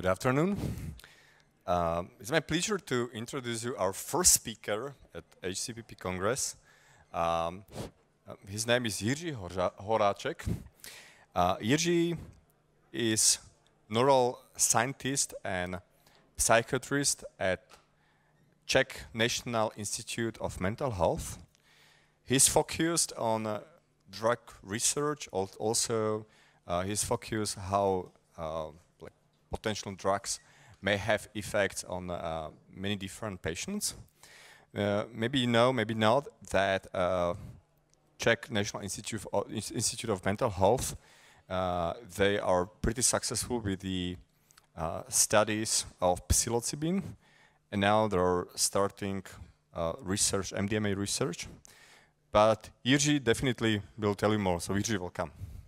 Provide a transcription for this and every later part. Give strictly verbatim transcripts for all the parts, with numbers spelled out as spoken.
Good afternoon. Um, it's my pleasure to introduce you our first speaker at H C P P Congress. Um, uh, his name is Jiří Horáček. Uh, Jiří is neuroscientist and psychiatrist at Czech National Institute of Mental Health. He's focused on uh, drug research, al also uh, he's focused how uh, like potential drugs may have effects on uh, many different patients. Uh, maybe you know, maybe not, that uh, Czech National Institute of, Institute of Mental Health, uh, they are pretty successful with the uh, studies of psilocybin, and now they're starting uh, research, M D M A research. But Jiří definitely will tell you more, so Jiří, welcome.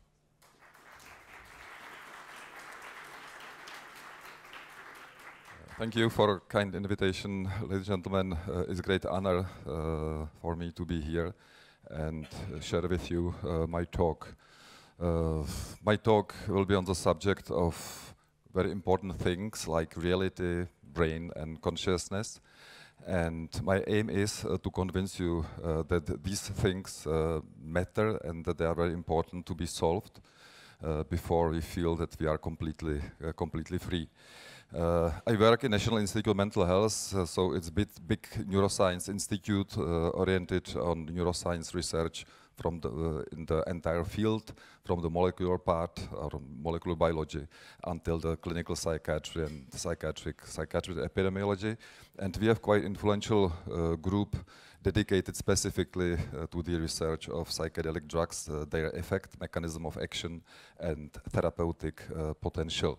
Thank you for a kind invitation, ladies and gentlemen. Uh, it's a great honor uh, for me to be here and uh, share with you uh, my talk. Uh, my talk will be on the subject of very important things like reality, brain, and consciousness. And my aim is uh, to convince you uh, that these things uh, matter and that they are very important to be solved uh, before we feel that we are completely, uh, completely free. Uh, I work in National Institute of Mental Health, uh, so it's a bit big neuroscience institute uh, oriented on neuroscience research from the, uh, in the entire field, from the molecular part or molecular biology until the clinical psychiatry and psychiatric psychiatric epidemiology. And we have quite influential uh, group dedicated specifically uh, to the research of psychedelic drugs, uh, their effect, mechanism of action, and therapeutic uh, potential.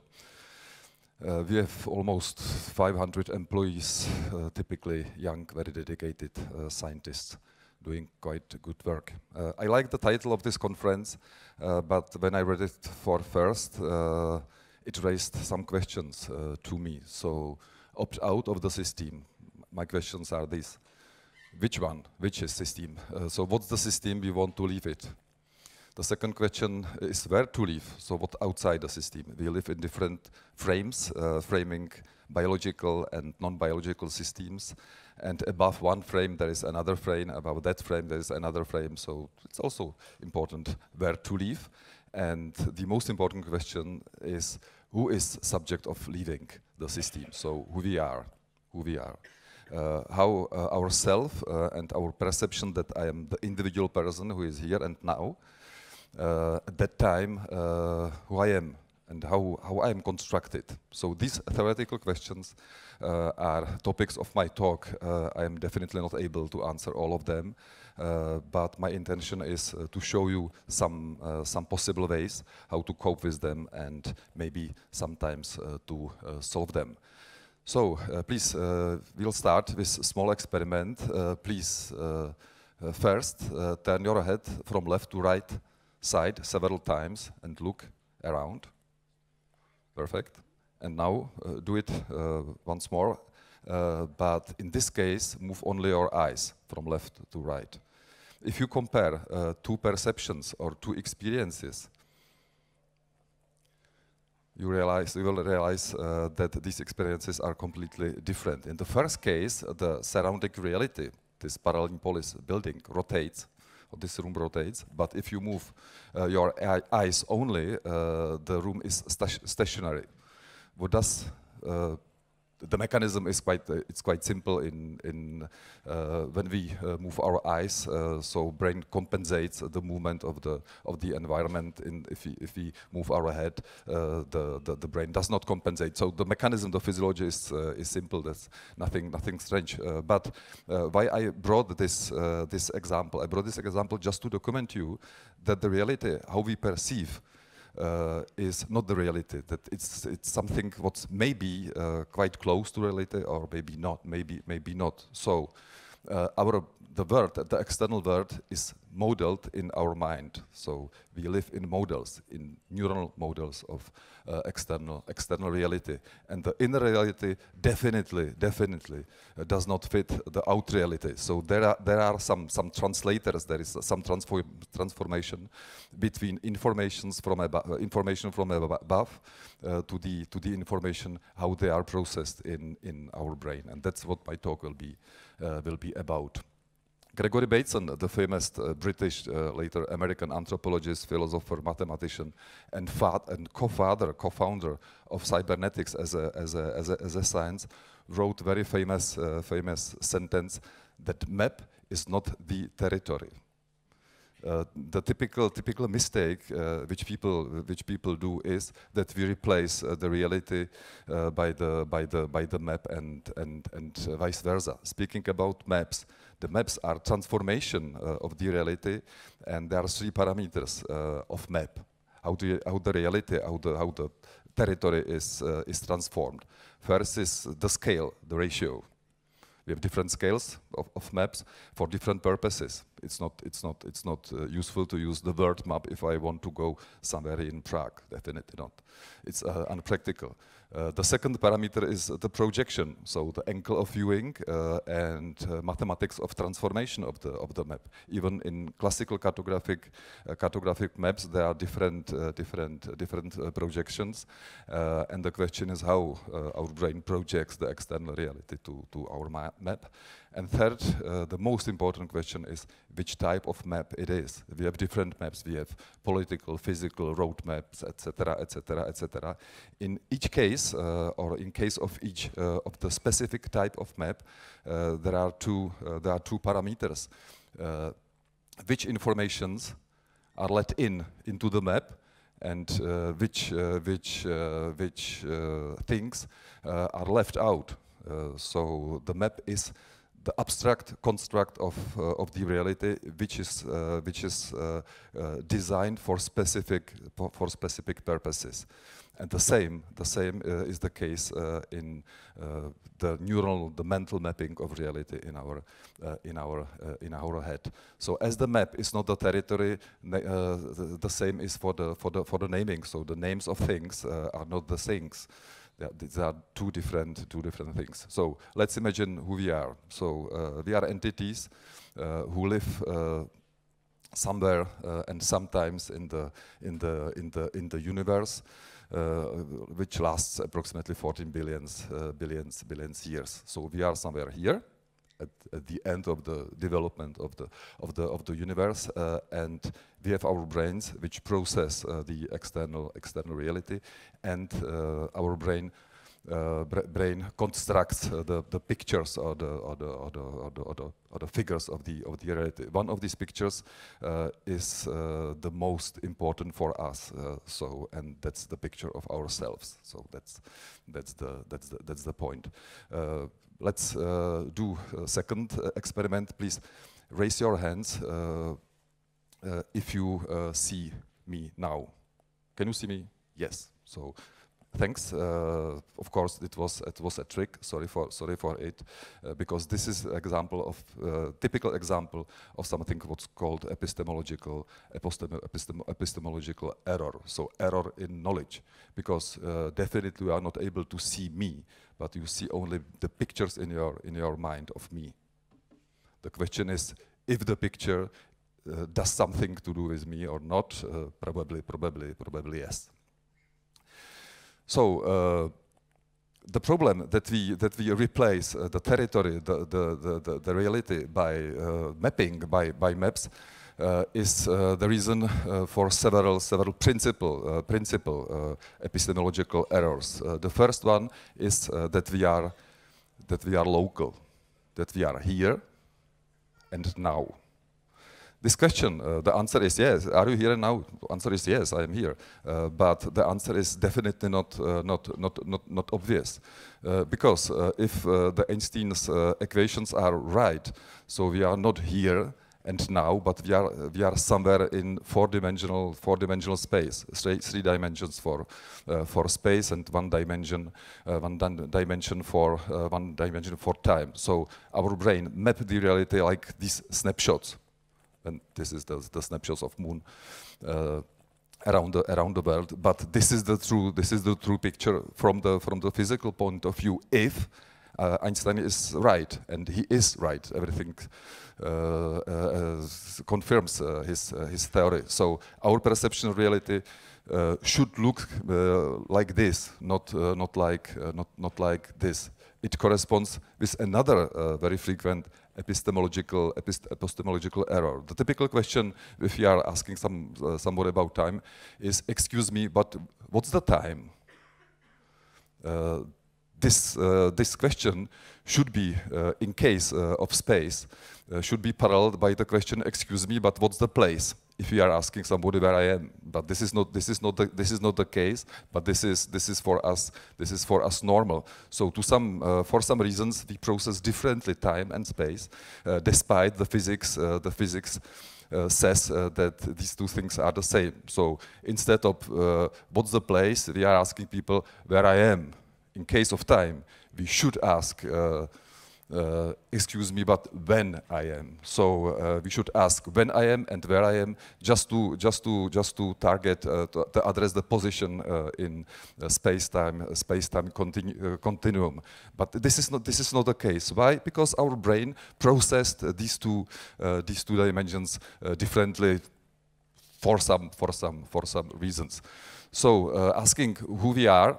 Uh, we have almost five hundred employees, uh, typically young, very dedicated uh, scientists doing quite good work. Uh, I like the title of this conference, uh, but when I read it for first, uh, it raised some questions uh, to me. So, opt out of the system. My questions are these. Which one? Which is system? Uh, so, what's the system we want to leave it? The second question is where to live, so what outside the system. We live in different frames, uh, framing biological and non-biological systems, and above one frame there is another frame, above that frame there is another frame, so it's also important where to live. And the most important question is who is subject of leaving the system, so who we are, who we are. Uh, how uh, our self uh, and our perception that I am the individual person who is here and now, Uh, at that time, uh, who I am and how, how I am constructed. So these theoretical questions uh, are topics of my talk. Uh, I am definitely not able to answer all of them, uh, but my intention is uh, to show you some, uh, some possible ways how to cope with them and maybe sometimes uh, to uh, solve them. So uh, please, uh, we'll start with a small experiment. Uh, please, uh, uh, first, uh, turn your head from left to right side several times and look around. Perfect. And now uh, do it uh, once more, uh, but in this case move only your eyes from left to right. If you compare uh, two perceptions or two experiences, you realize you will realize uh, that these experiences are completely different. In the first case, the surrounding reality, this parallel polis building, rotates. This room rotates, but if you move uh, your eyes only, uh, the room is sta stationary. What does uh, the mechanism is quite uh, it's quite simple. In in uh, when we uh, move our eyes, uh, so brain compensates the movement of the of the environment. In if we if we move our head, uh, the, the the brain does not compensate. So the mechanism, the physiology is uh, is simple. That's nothing nothing strange. Uh, but uh, why I brought this uh, this example? I brought this example just to document you that the reality, how we perceive, Uh, is not the reality, that it's it's something what's maybe uh, quite close to reality or maybe not, maybe maybe not. So uh, our the world, the external world, is modeled in our mind. So we live in models, in neural models of uh, external external reality, and the inner reality definitely, definitely uh, does not fit the out reality. So there are there are some some translators. There is some transform transformation between informations from above, uh, information from above uh, to the to the information how they are processed in in our brain, and that's what my talk will be uh, will be about. Gregory Bateson, the famous uh, British, uh, later American anthropologist, philosopher, mathematician, and, and co-father, co-founder of cybernetics as a, as a, as a, as a science, wrote very famous, uh, famous sentence that map is not the territory. Uh, the typical typical mistake uh, which people which people do is that we replace uh, the reality uh, by the by the by the map and and and uh, vice versa. Speaking about maps, the maps are transformation uh, of the reality, and there are three parameters uh, of map. How the how the reality how the how the territory is uh, is transformed. First is the scale, the ratio. We have different scales of, of maps for different purposes. It's not, it's not, it's not uh, useful to use the word map if I want to go somewhere in Prague. Definitely not. It's uh, unpractical. Uh, the second parameter is the projection, so the angle of viewing uh, and uh, mathematics of transformation of the of the map. Even in classical cartographic uh, cartographic maps, there are different uh, different uh, different uh, projections, uh, and the question is how uh, our brain projects the external reality to to our ma map. And third, uh, the most important question is which type of map it is. We have different maps. We have political, physical, road maps, et cetera, et cetera, et cetera. In each case, uh, or in case of each uh, of the specific type of map, uh, there are two uh, there are two parameters: uh, which informations are let in into the map, and uh, which uh, which uh, which uh, things uh, are left out. Uh, so the map is the abstract construct of uh, of the reality, which is uh, which is uh, uh, designed for specific for specific purposes, and the same the same uh, is the case uh, in uh, the neural the mental mapping of reality in our uh, in our uh, in our head. So as the map is not the territory, uh, the, the same is for the for the for the naming. So the names of things uh, are not the things. Yeah, these are two different, two different things. So let's imagine who we are. So uh, we are entities uh, who live uh, somewhere uh, and sometimes in the in the in the in the universe, uh, which lasts approximately fourteen billions uh, billions billions years. So we are somewhere here at, at the end of the development of the of the of the universe, uh, and we have our brains which process uh, the external external reality, and uh, our brain uh, bra brain constructs uh, the the pictures or the or the or the or the, or the, or the figures of the of the reality. One of these pictures uh, is uh, the most important for us. Uh, so, and that's the picture of ourselves. So that's that's the that's the that's the point. Uh, let's uh, do a second uh, experiment. Please raise your hands uh, uh, if you uh, see me now. Can you see me? Yes. So thanks. Uh, of course, it was it was a trick. Sorry for sorry for it, uh, because this is an example of uh, typical example of something what's called epistemological epistem epistem epistemological error. So error in knowledge, because uh, definitely you are not able to see me, but you see only the pictures in your in your mind of me. The question is if the picture uh, does something to do with me or not. Uh, probably, probably, probably yes. So uh, the problem that we that we replace uh, the territory, the the the, the, the reality by uh, mapping by by maps uh, is uh, the reason uh, for several several principal uh, principal uh, epistemological errors. Uh, the first one is uh, that we are that we are local, that we are here and now. This question, uh, the answer is yes. Are you here now? The answer is yes, I am here. Uh, but the answer is definitely not uh, not not not not obvious, uh, because uh, if uh, the Einstein's uh, equations are right, so we are not here and now, but we are we are somewhere in four-dimensional four-dimensional space, three, three dimensions for uh, for space and one dimension uh, one dimension for uh, one dimension for time. So our brain map the reality like these snapshots, and this is the, the snapshots of moon. Uh, around the around the world, but this is the true this is the true picture from the from the physical point of view. If uh, Einstein is right, and he is right, everything uh, uh, confirms uh, his uh, his theory. So our perception of reality uh, should look uh, like this, not uh, not like uh, not not like this. It corresponds with another uh, very frequent epistemological epist epistemological error. The typical question, if you are asking some uh, somebody about time, is, "Excuse me, but what's the time?" Uh, this uh, this question should be, uh, in case uh, of space, uh, should be paralleled by the question, "Excuse me, but what's the place?" If you are asking somebody where I am, but this is not this is not the, this is not the case. But this is this is for us this is for us normal. So to some uh, for some reasons we process differently time and space, uh, despite the physics uh, the physics uh, says uh, that these two things are the same. So instead of uh, what's the place, we are asking people where I am. In case of time, we should ask. Uh, Uh, excuse me, but when I am. So uh, we should ask when I am and where I am, just to just to just to target uh, to, to address the position uh, in uh, space-time uh, space-time continu uh, continuum. But this is not this is not the case. Why? Because our brain processed uh, these two uh, these two dimensions uh, differently for some for some for some reasons. So uh, asking who we are,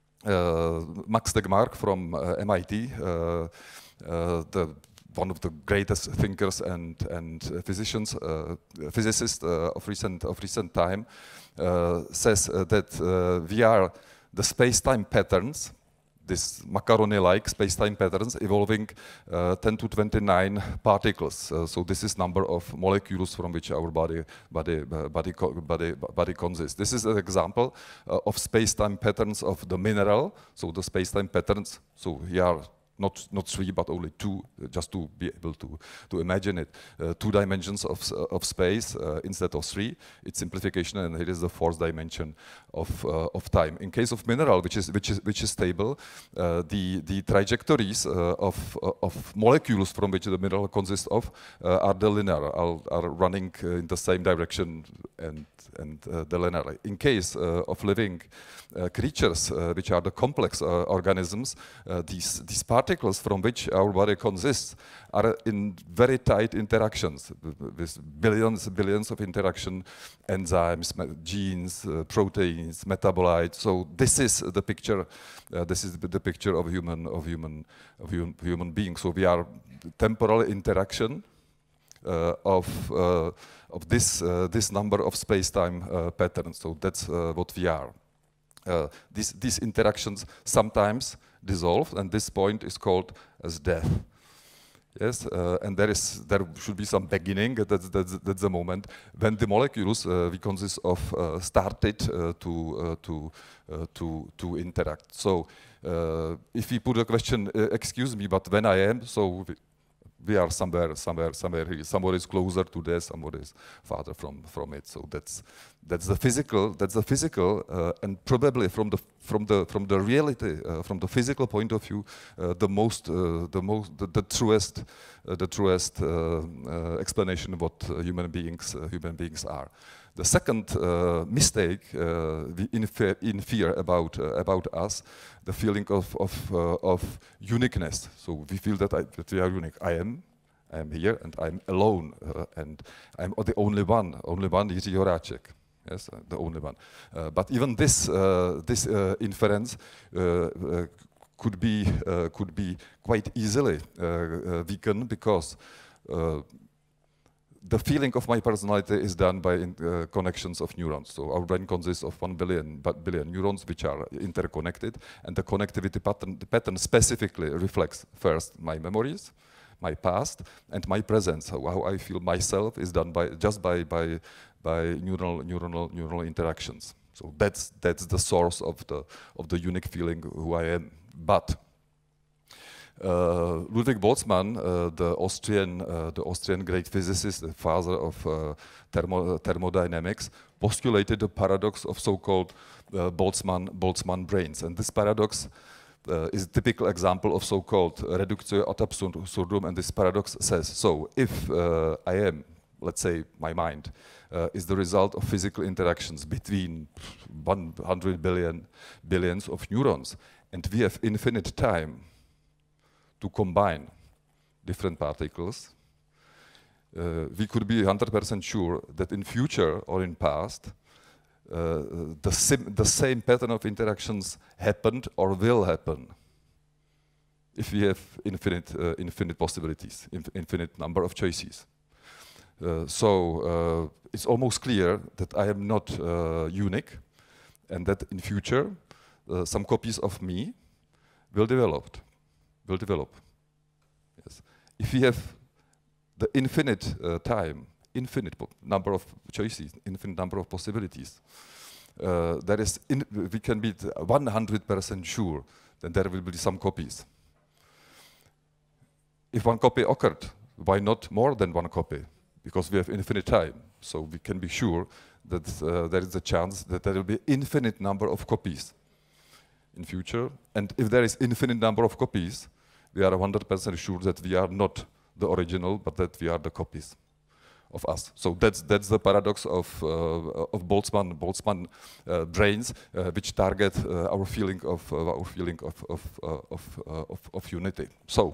uh, Max Tegmark from uh, M I T. Uh, Uh, the one of the greatest thinkers and and uh, physicians, uh, physicists uh, of recent of recent time, uh, says uh, that uh, we are the space-time patterns, this macaroni-like space-time patterns evolving uh, ten to twenty-nine particles. Uh, so this is number of molecules from which our body body uh, body body body consists. This is an example uh, of space-time patterns of the mineral. So the space-time patterns. So here are Not, not three, but only two, uh, just to be able to, to imagine it. Uh, two dimensions of, uh, of space uh, instead of three. It's simplification, and here is the fourth dimension of, uh, of time. In case of mineral, which is, which is, which is stable, uh, the, the trajectories uh, of, uh, of molecules from which the mineral consists of uh, are the linear, are, are running uh, in the same direction and, and uh, the linear. In case uh, of living uh, creatures, uh, which are the complex uh, organisms, uh, these, these parts particles from which our body consists are in very tight interactions with billions billions of interaction, enzymes, genes, uh, proteins, metabolites. So this is the picture. Uh, this is the picture of human of human of human, human beings. So we are temporal interaction uh, of uh, of this uh, this number of space-time uh, patterns. So that's uh, what we are. Uh, these these interactions sometimes dissolve, and this point is called as death. Yes, uh, and there is there should be some beginning. That's that's, that's the moment when the molecules uh, we consist of uh, started uh, to uh, to uh, to to interact. So uh, if we put a question, uh, excuse me, but when I am, so we, we are somewhere, somewhere, somewhere here. Somebody is closer to this, somebody is farther from from it. So that's that's the physical. That's the physical, uh, and probably from the from the from the reality, uh, from the physical point of view, uh, the most, uh, the most, the, the truest, uh, the truest uh, uh, explanation of what uh, human beings, uh, human beings are. The second uh, mistake uh, we infer, infer about uh, about us, the feeling of of, uh, of uniqueness. So we feel that, I, that we are unique. I am, I am here, and I'm alone, uh, and I'm the only one, only one. Jiří Horáček, yes, uh, the only one. Uh, but even this uh, this uh, inference uh, uh, could be uh, could be quite easily uh, uh, weakened, because Uh, the feeling of my personality is done by in, uh, connections of neurons. So our brain consists of one billion, billion neurons which are interconnected, and the connectivity pattern, the pattern specifically reflects first my memories, my past, and my presence. So how I feel myself is done by just by by by neural neuronal neuronal interactions. So that's that's the source of the of the unique feeling who I am. But Uh, Ludwig Boltzmann, uh, the Austrian, uh, the Austrian great physicist, the father of uh, thermo thermodynamics, postulated the paradox of so-called uh, Boltzmann Boltzmann brains, and this paradox uh, is a typical example of so-called reductio ad absurdum. And this paradox says: so if uh, I am, let's say, my mind uh, is the result of physical interactions between one hundred billion billions of neurons, and we have infinite time to combine different particles, uh, we could be one hundred percent sure that in future or in past, uh, the, sim the same pattern of interactions happened or will happen if we have infinite, uh, infinite possibilities, inf infinite number of choices. Uh, so uh, it's almost clear that I am not uh, unique, and that in future uh, some copies of me will develop. Will develop. Yes. If we have the infinite uh, time, infinite number of choices, infinite number of possibilities, uh, there is in we can be one hundred percent sure that there will be some copies. If one copy occurred, why not more than one copy? Because we have infinite time, so we can be sure that uh, there is a chance that there will be infinite number of copies in future. And if there is infinite number of copies, we are one hundred percent sure that we are not the original, but that we are the copies of us. So that's that's the paradox of uh, of Boltzmann Boltzmann uh, brains, uh, which target uh, our feeling of uh, our feeling of of uh, of, uh, of of unity. So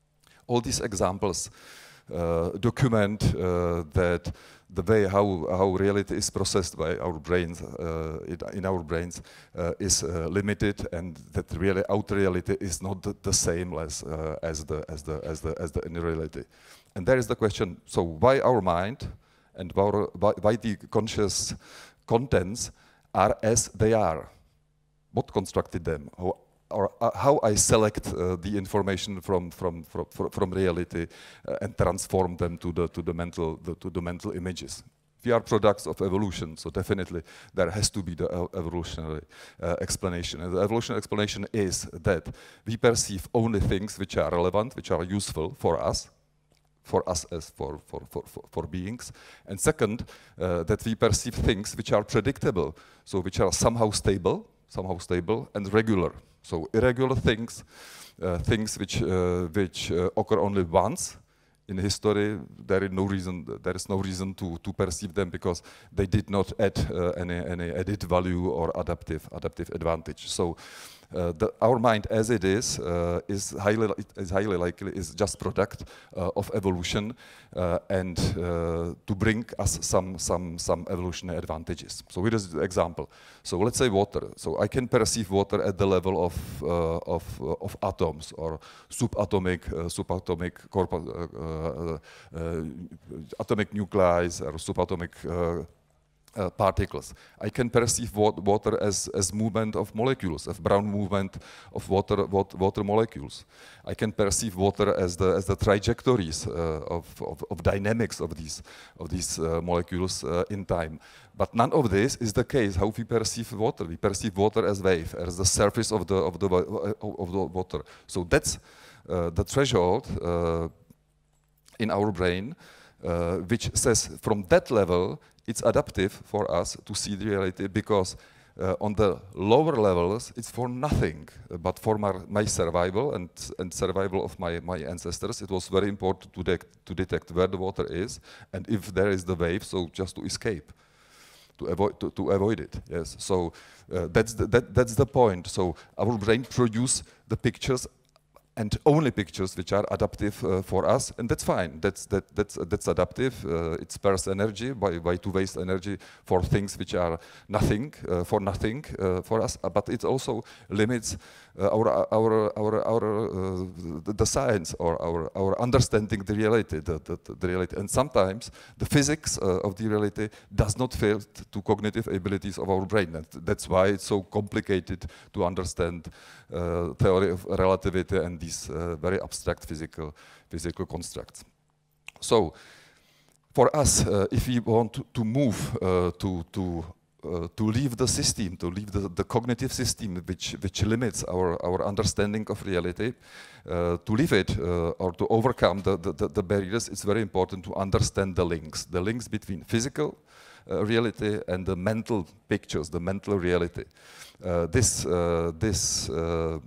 all these examples uh, document uh, that the way how, how reality is processed by our brains, uh, in, in our brains, uh, is uh, limited, and that really outer reality is not the, the same as uh, as the as the as the as the inner reality. And there is the question: so why our mind and why, why the conscious contents are as they are? What constructed them? How, or uh, how I select uh, the information from from from from reality uh, and transform them to the to the mental the, to the mental images. We are products of evolution, so definitely there has to be the uh, evolutionary uh, explanation. And the evolutionary explanation is that we perceive only things which are relevant, which are useful for us, for us as for for for for, for beings. And second, uh, that we perceive things which are predictable, so which are somehow stable, somehow stable and regular. So irregular things, uh, things which uh, which uh, occur only once in history, there is no reason. There is no reason to to perceive them because they did not add uh, any any added value or adaptive adaptive advantage. So uh, the, our mind, as it is, uh, is highly is highly likely is just product uh, of evolution uh, and uh, to bring us some some some evolutionary advantages. So here is the example. So let's say water. So I can perceive water at the level of uh, of uh, of atoms or subatomic uh, subatomic corpus, uh, uh, uh, atomic nuclei or subatomic uh, uh, particles. I can perceive wa water as as movement of molecules, as brown movement of water water, water molecules. I can perceive water as the as the trajectories uh, of, of of dynamics of these of these uh, molecules uh, in time. But none of this is the case how we perceive water. We perceive water as wave, as the surface of the of the of the water. So that's uh, the threshold uh, in our brain, uh, which says from that level it's adaptive for us to see the reality, because uh, on the lower levels it's for nothing, but for my, my survival and and survival of my my ancestors. It was very important to detect to detect where the water is and if there is the wave, so just to escape. To avoid to, to avoid it, yes. So uh, that's the, that that's the point. So our brain produce the pictures and only pictures which are adaptive uh, for us, and that's fine. That's that that's uh, that's adaptive. Uh, it spares energy by by to waste energy for things which are nothing uh, for nothing uh, for us. Uh, but it also limits uh, our our our our uh, the, the science or our our understanding the reality, the the, the reality. And sometimes the physics uh, of the reality does not fit to cognitive abilities of our brain. And that's why it's so complicated to understand uh, theory of relativity and these uh, very abstract physical physical constructs. So, for us, uh, if we want to, to move uh, to to uh, to leave the system, to leave the, the cognitive system which, which limits our, our understanding of reality, uh, to leave it uh, or to overcome the, the, the barriers, it's very important to understand the links, the links between physical uh, reality and the mental pictures, the mental reality. Uh, this, uh, this, uh,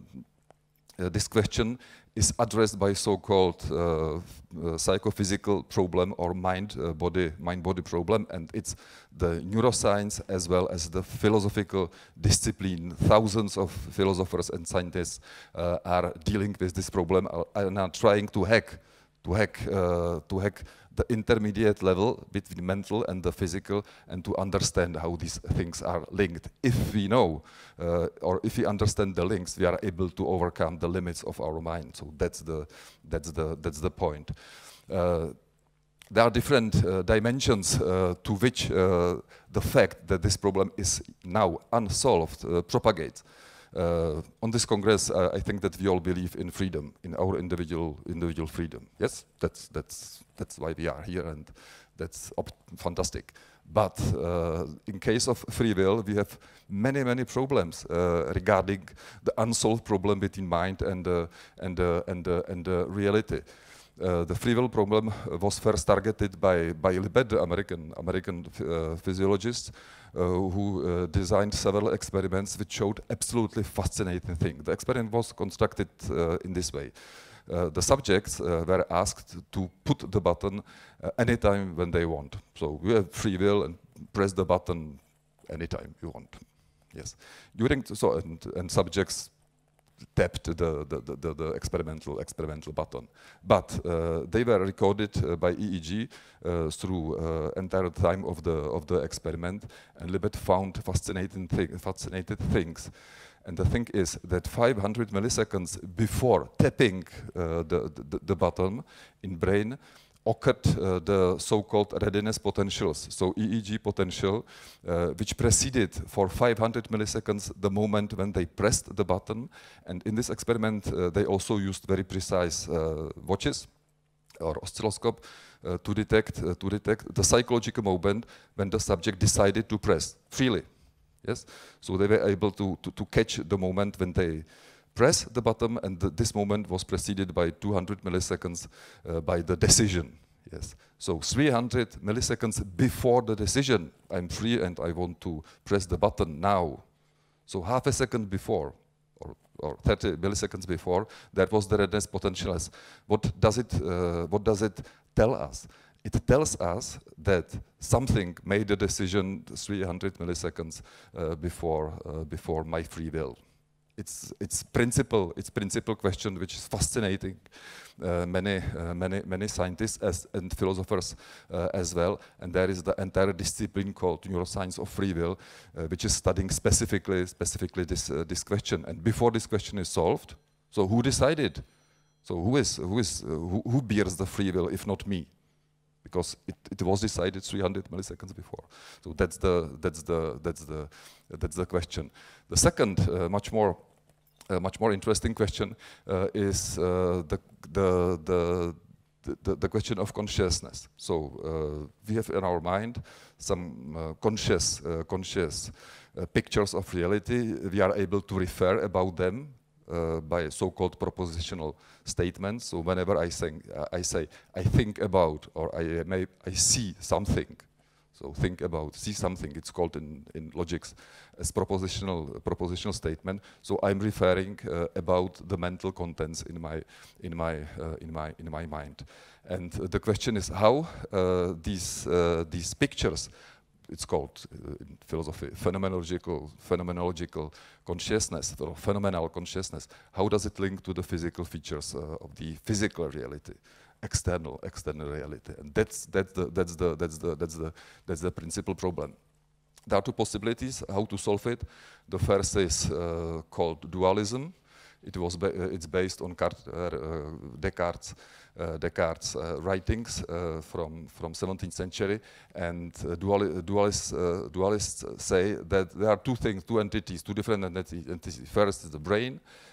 uh, this question is addressed by so-called uh, uh, psychophysical problem or mind-body uh, mind-body problem, and it's the neuroscience as well as the philosophical discipline. Thousands of philosophers and scientists uh, are dealing with this problem uh, and are trying to hack, to hack, uh, to hack the intermediate level between mental and the physical, and to understand how these things are linked. If we know, uh, or if we understand the links, we are able to overcome the limits of our mind. So that's the, that's the, that's the point. Uh, there are different uh, dimensions uh, to which uh, the fact that this problem is now unsolved uh, propagates. Uh, on this Congress, uh, I think that we all believe in freedom, in our individual individual freedom. Yes, that's that's that's why we are here, and that's fantastic. But uh, in case of free will, we have many many problems uh, regarding the unsolved problem between mind and uh, and uh, and uh, and uh, reality. Uh, the free will problem was first targeted by by Libet, the American American uh, physiologist, uh, who uh, designed several experiments which showed absolutely fascinating thing. The experiment was constructed uh, in this way. Uh, the subjects uh, were asked to put the button uh, anytime when they want. So you have free will and press the button anytime you want. Yes. During so and, and subjects tapped the, the, the, the experimental experimental button, but uh, they were recorded uh, by E E G uh, through uh, entire time of the of the experiment, and Libet found fascinating thi fascinating things. And the thing is that five hundred milliseconds before tapping uh, the, the the button in brain occurred uh, the so-called readiness potentials, so E E G potential, uh, which preceded for five hundred milliseconds the moment when they pressed the button. And in this experiment, uh, they also used very precise uh, watches or oscilloscope uh, to detect uh, to detect the psychological moment when the subject decided to press freely. Yes, so they were able to to, to catch the moment when they press the button, and the, this moment was preceded by two hundred milliseconds uh, by the decision. Yes, so three hundred milliseconds before the decision, I'm free and I want to press the button now. So half a second before, or, or thirty milliseconds before, that was the readiness potential. What does it? Uh, what does it tell us? It tells us that something made a decision three hundred milliseconds uh, before uh, before my free will. It's it's principle it's principle question which is fascinating uh, many uh, many many scientists as and philosophers uh, as well, and there is the entire discipline called neuroscience of free will, uh, which is studying specifically specifically this uh, this question. And before this question is solved, so who decided? So who is who is uh, who, who bears the free will if not me? Because it, it was decided three hundred milliseconds before. So that's the that's the that's the that's the question. The second, uh, much more uh, much more interesting question uh, is uh, the, the the the the question of consciousness. So uh, we have in our mind some uh, conscious uh, conscious uh, pictures of reality. We are able to refer about them Uh, by so-called propositional statements. So whenever I think, uh, I say, I think about, or I may, I see something. So think about, see something. It's called in in logics as propositional propositional statement. So I'm referring uh, about the mental contents in my in my uh, in my in my mind. And uh, the question is how uh, these uh, these pictures. It's called uh, in philosophy phenomenological phenomenological consciousness or phenomenal consciousness. How does it link to the physical features uh, of the physical reality, external external reality? And that's that's the that's the that's the that's the that's the principal problem. There are two possibilities how to solve it. The first is uh, called dualism. It was ba uh, it's based on Cart uh, Descartes. Uh, Descartes' uh, writings uh, from from seventeenth century, and uh, duali dualists uh, dualists say that there are two things, two entities, two different entities. First is the brain,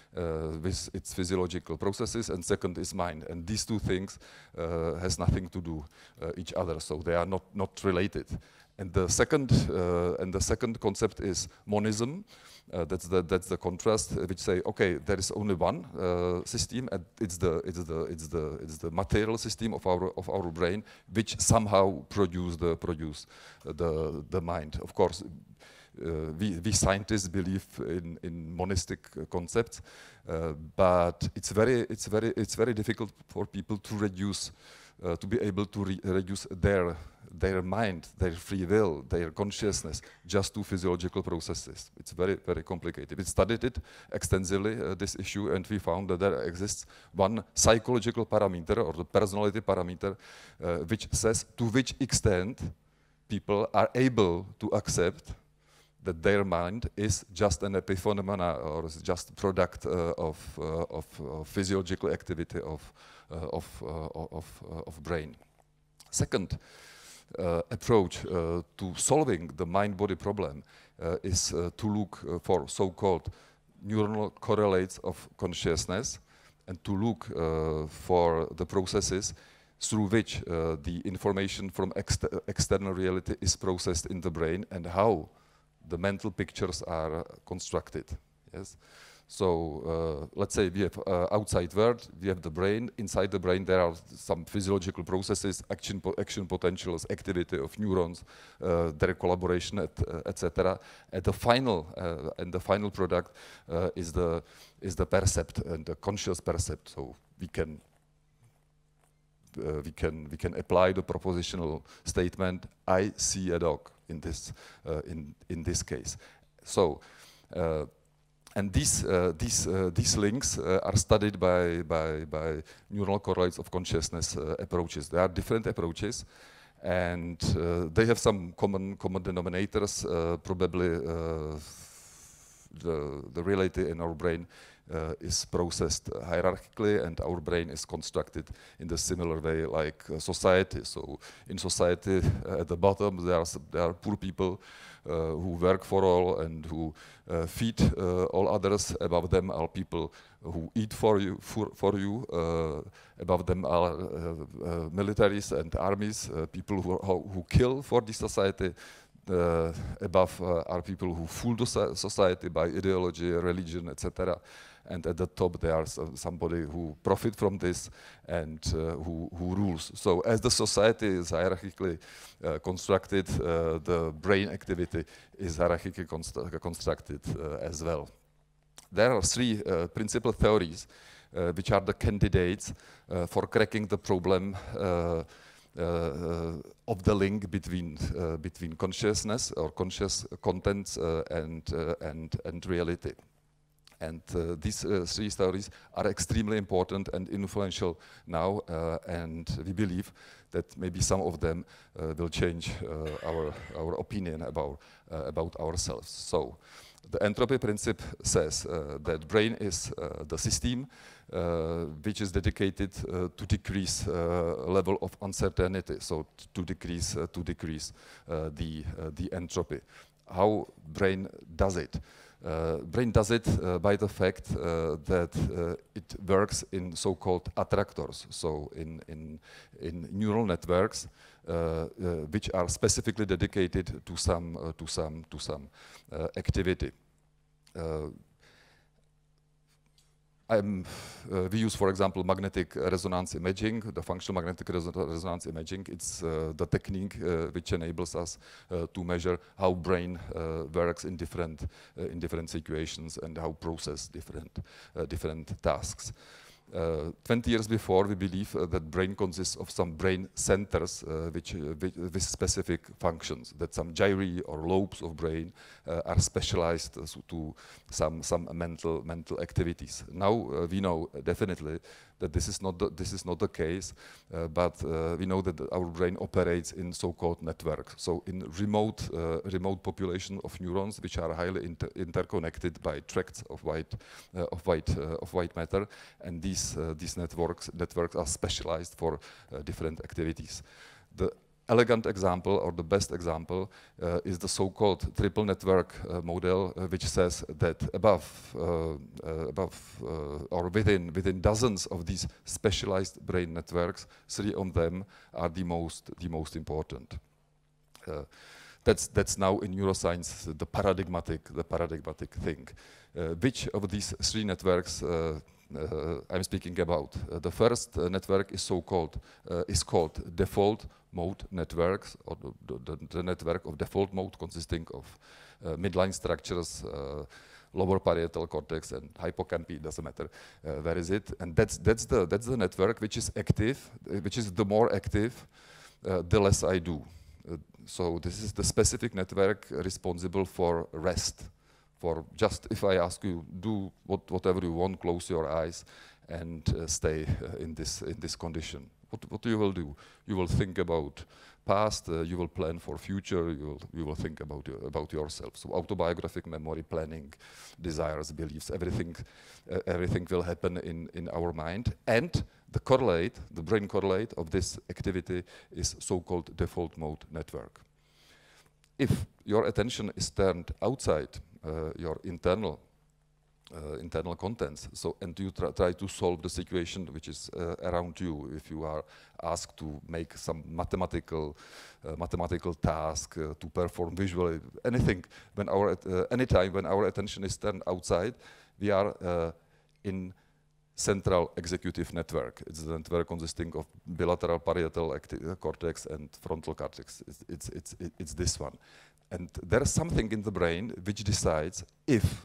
uh, with its physiological processes, and second is mind. And these two things uh, has nothing to do uh, each other, so they are not not related. And the second uh, and the second concept is monism. Uh, that's the that's the contrast, uh, which say, okay, there is only one uh, system, and it's the it's the it's the it's the material system of our of our brain, which somehow produce the produce uh, the the mind. Of course, uh, we we scientists believe in in monistic uh, concepts, uh, but it's very it's very it's very difficult for people to reduce uh, to be able to re reduce their their mind, their free will, their consciousness, just to physiological processes. It's very, very complicated. We studied it extensively, uh, this issue, and we found that there exists one psychological parameter, or the personality parameter, uh, which says to which extent people are able to accept that their mind is just an epiphenomena, or is just a product uh, of, uh, of uh, physiological activity of, uh, of, uh, of, uh, of brain. Second, Uh, approach uh, to solving the mind-body problem uh, is uh, to look uh, for so-called neuronal correlates of consciousness, and to look uh, for the processes through which uh, the information from ext external reality is processed in the brain, and how the mental pictures are constructed. Yes. So uh, let's say we have uh, outside world, we have the brain. Inside the brain there are some physiological processes, action, po action potentials, activity of neurons, uh, their collaboration, et, uh, et cetera. At the final, uh, and the final product uh, is the is the percept, and the conscious percept. So we can uh, we can we can apply the propositional statement, "I see a dog," in this uh, in in this case. So. Uh, And these uh, these uh, these links uh, are studied by by by neural correlates of consciousness uh, approaches. There are different approaches, and uh, they have some common common denominators. Uh, probably uh, the the reality in our brain uh, is processed hierarchically, and our brain is constructed in the similar way like uh, society. So in society, uh, at the bottom there are there are poor people Uh, who work for all and who uh, feed uh, all others. Above them are people who eat for you. For, for you. Uh, above them are uh, uh, militaries and armies, uh, people who, who kill for this society. Uh, above uh, are people who fool the society by ideology, religion, et cetera. And at the top there are somebody who profit from this and uh, who, who rules. So as the society is hierarchically uh, constructed, uh, the brain activity is hierarchically constru constructed uh, as well. There are three uh, principal theories uh, which are the candidates uh, for cracking the problem uh, Uh, uh, of the link between uh, between consciousness or conscious contents uh, and uh, and and reality. And uh, these uh, three theories are extremely important and influential now, uh, and we believe that maybe some of them uh, will change uh, our our opinion about uh, about ourselves. So the entropy principle says uh, that brain is uh, the system uh, which is dedicated uh, to decrease uh, level of uncertainty, so to decrease uh, to decrease uh, the uh, the entropy. How brain does it? Uh, brain does it uh, by the fact uh, that uh, it works in so-called attractors, so in in in neural networks uh, uh, which are specifically dedicated to some uh, to some to some uh, activity. Uh, I'm, uh, we use, for example, magnetic resonance imaging, the functional magnetic reso resonance imaging. It's uh, the technique uh, which enables us uh, to measure how brain uh, works in different uh, in different situations and how process different uh, different tasks. Uh, twenty years before, we believe uh, that brain consists of some brain centers uh, which, uh, with, with specific functions, that some gyri or lobes of brain uh, are specialized uh, to some, some mental, mental activities. Now uh, we know definitely that this is not the, this is not the case, uh, but uh, we know that our brain operates in so-called networks. So in remote uh, remote population of neurons, which are highly inter interconnected by tracts of white uh, of white uh, of white matter, and these uh, these networks networks are specialized for uh, different activities. The elegant example, or the best example, uh, is the so-called triple network uh, model, uh, which says that above, uh, uh, above uh, or within within dozens of these specialized brain networks, three of them are the most the most important. Uh, that's that's now in neuroscience the paradigmatic the paradigmatic thing. Uh, which of these three networks uh, uh, I'm speaking about? Uh, the first uh, network is so-called uh, is called default mode networks, or the, the, the network of default mode consisting of uh, midline structures, uh, lower parietal cortex, and hippocampi. Doesn't matter uh, where is it, and that's that's the that's the network which is active, uh, which is the more active, uh, the less I do. Uh, so this is the specific network responsible for rest. For just if I ask you, do what, whatever you want, close your eyes, and uh, stay uh, in this in this condition. What what you will do? You will think about past. Uh, you will plan for future. You will you will think about your, about yourself. So autobiographic memory, planning, desires, beliefs, everything uh, everything will happen in in our mind. And the correlate, the brain correlate of this activity is so-called default mode network. If your attention is turned outside uh, your internal uh, internal contents, so and you try, try to solve the situation which is uh, around you, if you are asked to make some mathematical uh, mathematical task, uh, to perform visually anything, when our uh, anytime when our attention is turned outside, we are uh, in central executive network. It's the network consisting of bilateral parietal cortex and frontal cortex. It's, it's, it's, it's this one. And there's something in the brain which decides if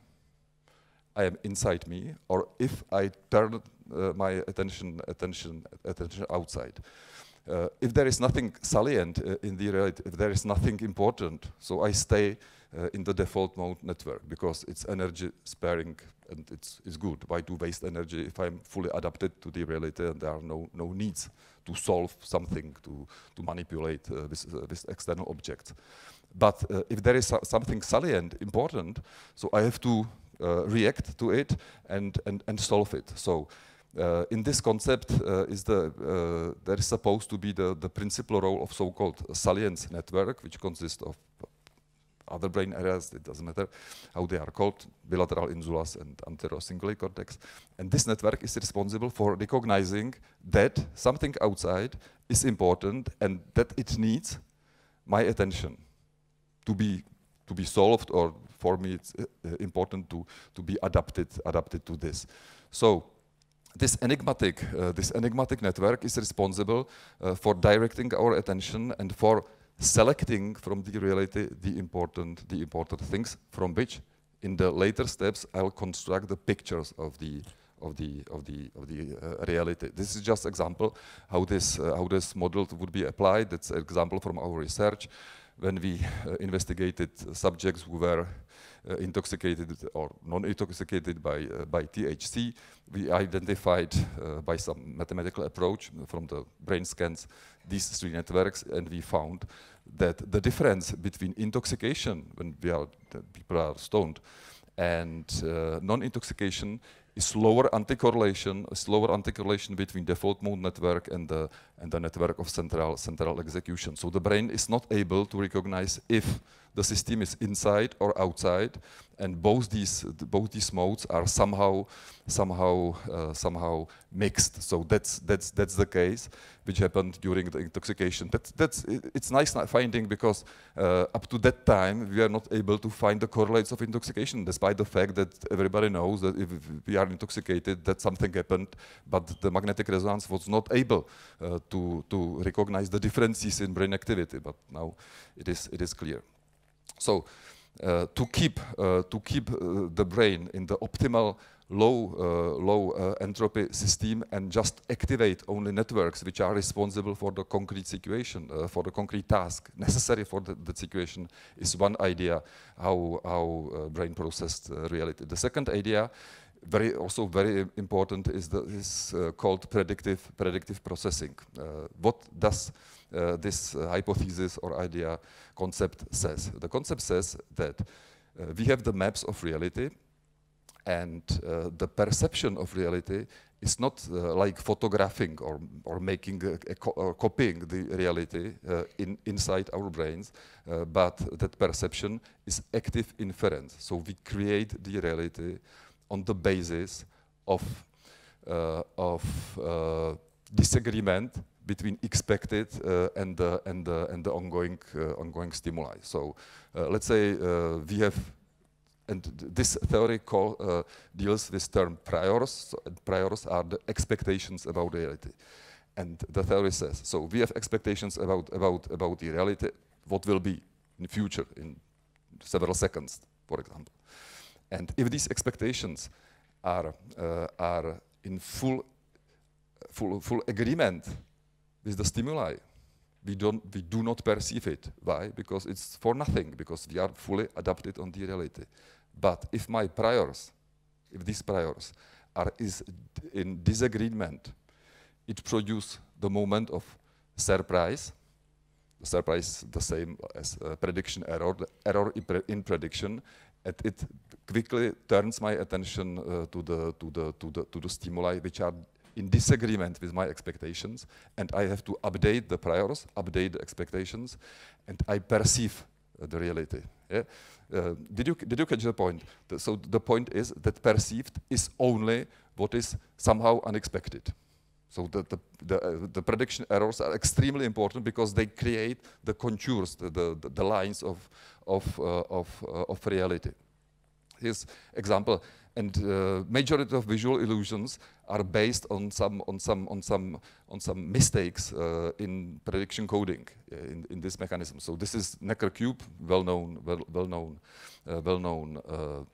I am inside me or if I turn uh, my attention, attention, attention outside. Uh, if there is nothing salient uh, in the reality, if there is nothing important, so I stay uh, in the default mode network because it's energy sparing and it's, it's good. Why to waste energy if I'm fully adapted to the reality and there are no, no needs to solve something, to, to manipulate uh, this, uh, this external object. But uh, if there is so something salient, important, so I have to uh, react to it and, and, and solve it. So uh, in this concept uh, is the, uh, there is supposed to be the, the principal role of so-called salience network, which consists of other brain areas, it doesn't matter how they are called, bilateral insulas and anterior cingulate cortex. And this network is responsible for recognizing that something outside is important and that it needs my attention to be to be solved, or for me it's uh, important to to be adapted adapted to this. So this enigmatic uh, this enigmatic network is responsible uh, for directing our attention and for selecting from the reality the important the important things, from which in the later steps I'll construct the pictures of the of the of the of the uh, reality. This is just example how this uh, how this model would be applied. It's an example from our research when we uh, investigated subjects who were uh, intoxicated or non-intoxicated by uh, by T H C. We identified uh, by some mathematical approach from the brain scans these three networks, and we found that the difference between intoxication, when we are people are stoned, and uh, non-intoxication is lower anticorrelation, is lower anticorrelation between default mode network and the and the network of central central execution. So the brain is not able to recognize if the system is inside or outside, and both these both these modes are somehow somehow uh, somehow mixed. So that's that's that's the case which happened during the intoxication. That's that's it's nice finding, because uh, up to that time we are not able to find the correlates of intoxication, despite the fact that everybody knows that if we are intoxicated, that something happened, but the magnetic resonance was not able uh, to to recognize the differences in brain activity. But now it is it is clear. So uh, to keep uh, to keep uh, the brain in the optimal low uh, low uh, entropy system and just activate only networks which are responsible for the concrete situation, uh, for the concrete task necessary for the, the situation, is one idea how how uh, brain processed uh, reality. The second idea, very also very important, is the is uh, called predictive predictive processing. Uh, what does uh, this uh, hypothesis or idea concept says? The concept says that uh, we have the maps of reality, And uh, the perception of reality is not uh, like photographing or, or making a, a co or copying the reality uh, in, inside our brains, uh, but that perception is active inference. So we create the reality on the basis of, uh, of uh, disagreement between expected uh, and, the, and, the, and the ongoing, uh, ongoing stimuli. So uh, let's say uh, we have, and this theory call, uh, deals with term priors. So priors are the expectations about reality. And the theory says, so we have expectations about, about, about the reality, what will be in the future, in several seconds, for example. And if these expectations are, uh, are in full, full, full agreement with the stimuli, we, don't, we do not perceive it. Why? Because it's for nothing, because we are fully adapted on the reality. But if my priors, if these priors are is in disagreement, it produces the moment of surprise. The surprise is the same as uh, prediction error, the error in, pre in prediction, and it quickly turns my attention uh, to, the, to, the, to, the, to the stimuli which are in disagreement with my expectations, and I have to update the priors, update the expectations, and I perceive uh, the reality. Yeah? Uh, did you did you catch the point? The, so the point is that perceived is only what is somehow unexpected. So the the the, uh, the prediction errors are extremely important because they create the contours, the the, the lines of of uh, of uh, of reality. Here's example. And uh, majority of visual illusions are based on some on some on some on some mistakes uh, in prediction coding uh, in, in this mechanism. So this is Necker cube, well known, well well known, uh, well known uh,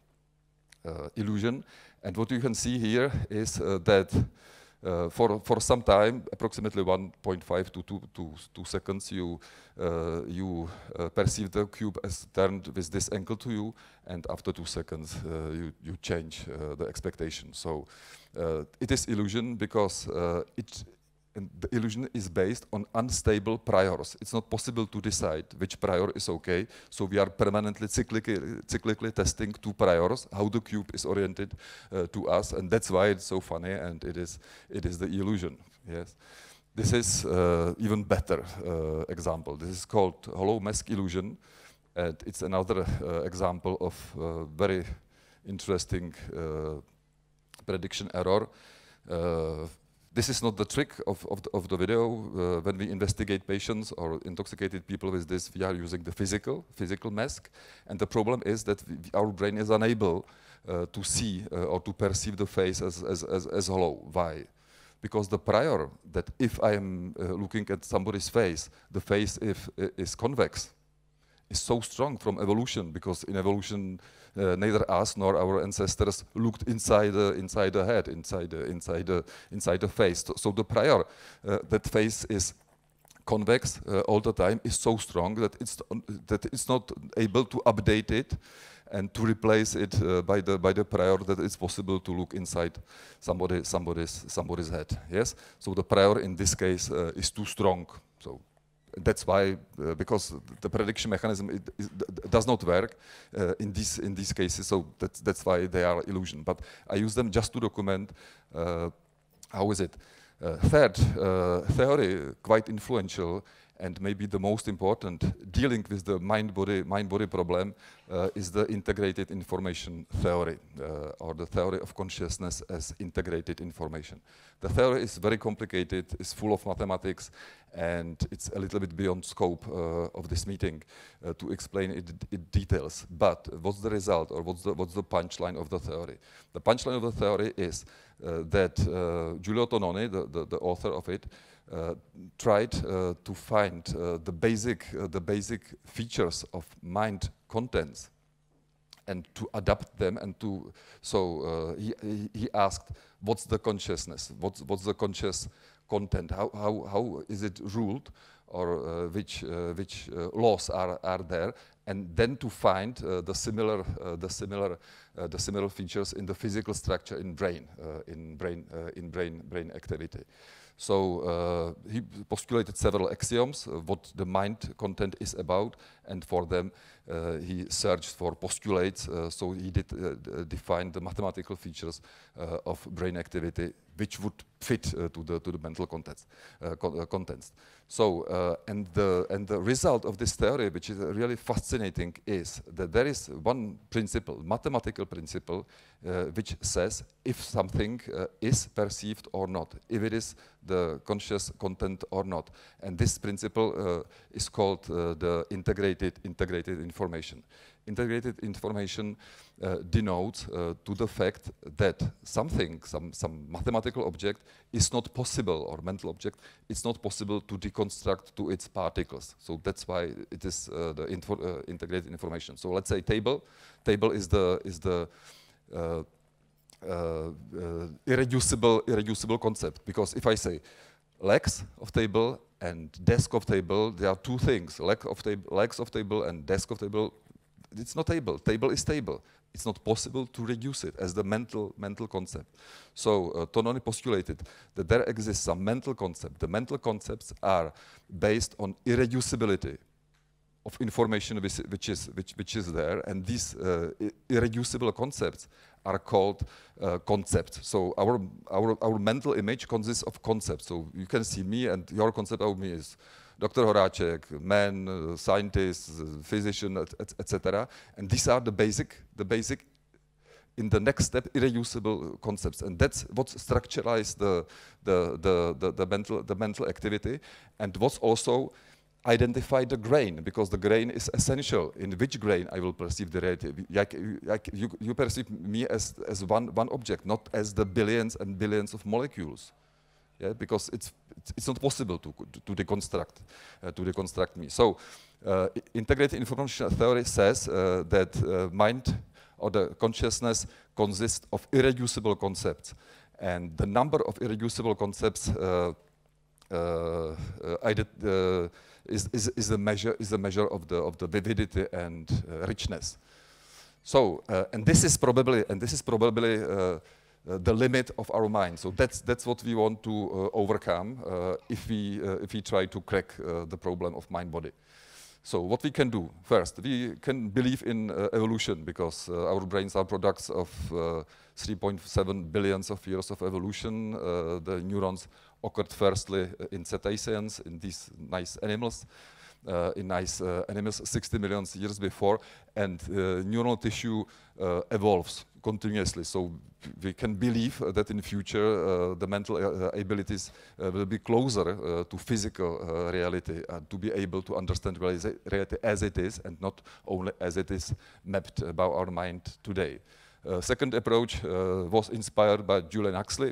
uh, illusion. And what you can see here is uh, that uh, for for some time, approximately one point five to two, two, two seconds, you uh, you uh, perceive the cube as turned with this angle to you, and after two seconds, uh, you you change uh, the expectation. So uh, it is illusion because uh, it. And the illusion is based on unstable priors. It's not possible to decide which prior is okay, so we are permanently cyclically, cyclically testing two priors, how the cube is oriented uh, to us, and that's why it's so funny, and it is, it is the illusion. Yes. This is uh, even better uh, example. This is called hollow mask illusion, and it's another uh, example of uh, very interesting uh, prediction error. Uh, This is not the trick of, of, the, of the video. Uh, when we investigate patients or intoxicated people with this, we are using the physical, physical mask. And the problem is that we, our brain is unable uh, to see uh, or to perceive the face as, as, as, as hollow. Why? Because the prior that if I am uh, looking at somebody's face, the face if, uh, is convex, is so strong from evolution, because in evolution uh, neither us nor our ancestors looked inside the inside the head, inside the inside the inside the face. So, so the prior uh, that face is convex uh, all the time is so strong that it's that it's not able to update it and to replace it uh, by the by the prior that it's possible to look inside somebody somebody's somebody's head. Yes. So the prior in this case uh, is too strong. So. That's why, uh, because the prediction mechanism it, it does not work uh, in these in these cases. So that's that's why they are illusion. But I use them just to document uh, how is it. Uh, third uh, theory, quite influential and maybe the most important, dealing with the mind-body mind-body problem, uh, is the integrated information theory, uh, or the theory of consciousness as integrated information. The theory is very complicated, is full of mathematics, and it's a little bit beyond scope uh, of this meeting uh, to explain it in details. But what's the result, or what's the what's the punchline of the theory? The punchline of the theory is uh, that uh, Giulio Tononi, the, the, the author of it, Uh, tried uh, to find uh, the basic uh, the basic features of mind contents and to adapt them, and to so uh, he, he asked, what's the consciousness, what's what's the conscious content, how how how is it ruled, or uh, which uh, which uh, laws are are there, and then to find uh, the similar uh, the similar uh, the similar features in the physical structure in brain uh, in brain uh, in brain brain activity. So uh, he postulated several axioms, uh, what the mind content is about, and for them uh, he searched for postulates. Uh, so he did uh, define the mathematical features uh, of brain activity, which would fit uh, to the to the mental contents. Uh, con uh, contents. So uh, and the and the result of this theory, which is really fascinating, is that there is one principle, mathematical principle, uh, which says if something uh, is perceived or not, if it is the conscious content or not, and this principle uh, is called uh, the integrated integrated information. Integrated information uh, denotes uh, to the fact that something, some, some mathematical object is not possible, or mental object, it's not possible to deconstruct to its particles. So that's why it is uh, the info, uh, integrated information. So let's say table. Table is the, is the uh, uh, uh, irreducible, irreducible concept. Because if I say legs of table and desk of table, there are two things, leg of tab legs of table and desk of table. It's not table. Table is table. It's not possible to reduce it as the mental mental concept. So uh, Tononi postulated that there exists some mental concept. The mental concepts are based on irreducibility of information which, which is which which is there, and these uh, irreducible concepts are called uh, concepts. So our our our mental image consists of concepts. So you can see me, and your concept of me is Doctor Horáček, man, uh, scientist, uh, physician, et cetera. And these are the basic, the basic, in the next step, irreducible concepts. And that's what structuralizes the, the, the, the, the, mental, the mental activity, and what's also identify the grain, because the grain is essential. In which grain I will perceive the reality. Like, like you, you perceive me as, as one, one object, not as the billions and billions of molecules. Yeah, because it's it's not possible to to deconstruct uh, to deconstruct me. So, uh, integrated information theory says uh, that uh, mind or the consciousness consists of irreducible concepts, and the number of irreducible concepts uh, uh, uh, uh, is is is the measure is the measure of the of the vividity and uh, richness. So, uh, and this is probably and this is probably. Uh, Uh, the limit of our mind. So that's that's what we want to uh, overcome uh, if we uh, if we try to crack uh, the problem of mind-body. So what we can do first, we can believe in uh, evolution, because uh, our brains are products of uh, three point seven billions of years of evolution. Uh, the neurons occurred firstly in cetaceans, in these nice animals. Uh, in nice uh, animals sixty million years before, and uh, neural tissue uh, evolves continuously. So we can believe uh, that in future uh, the mental uh, abilities uh, will be closer uh, to physical uh, reality, uh, to be able to understand reality as it is, and not only as it is mapped by our mind today. Uh, second approach uh, was inspired by Julian Huxley,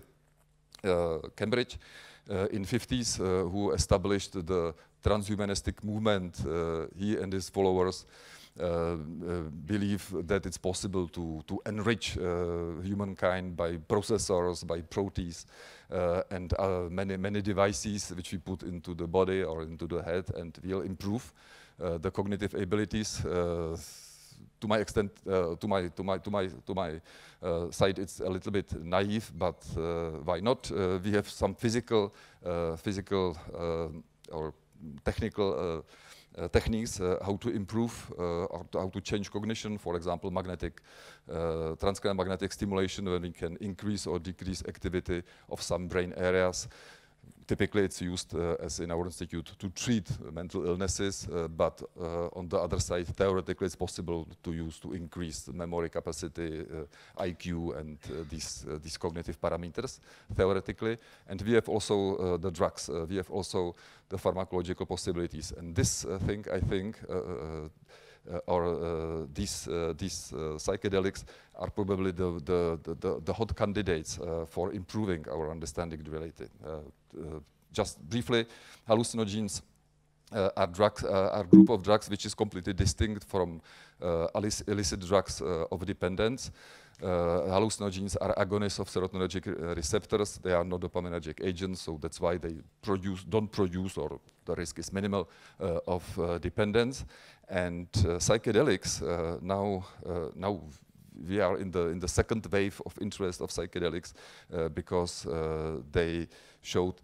uh, Cambridge, uh, in fifties, uh, who established the transhumanistic movement. Uh, he and his followers uh, uh, believe that it's possible to, to enrich uh, humankind by processors, by proteins, uh, and uh, many, many devices which we put into the body or into the head, and will improve uh, the cognitive abilities. Uh, to my extent, uh, to my to my to my to my uh, side, it's a little bit naive, but uh, why not? Uh, we have some physical, uh, physical uh, or technical uh, uh, techniques uh, how to improve uh, or to how to change cognition. For example, magnetic uh, transcranial magnetic stimulation, when we can increase or decrease activity of some brain areas. Typically, it's used uh, as in our institute to treat mental illnesses, uh, but uh, on the other side, theoretically, it's possible to use to increase the memory capacity, uh, I Q, and uh, these uh, these cognitive parameters theoretically. And we have also uh, the drugs. Uh, we have also the pharmacological possibilities. And this uh, thing, I think, uh, uh, Uh, or uh, these uh, these uh, psychedelics are probably the the, the, the, the hot candidates uh, for improving our understanding of reality. Uh, uh, just briefly, hallucinogens uh, are drugs, uh, are group of drugs which is completely distinct from uh, illicit drugs uh, of dependence. Uh, hallucinogens are agonists of serotonergic receptors. They are not dopaminergic agents, so that's why they produce, don't produce, or the risk is minimal uh, of uh, dependence. And uh, psychedelics uh, now, uh, now we are in the in the second wave of interest of psychedelics uh, because uh, they showed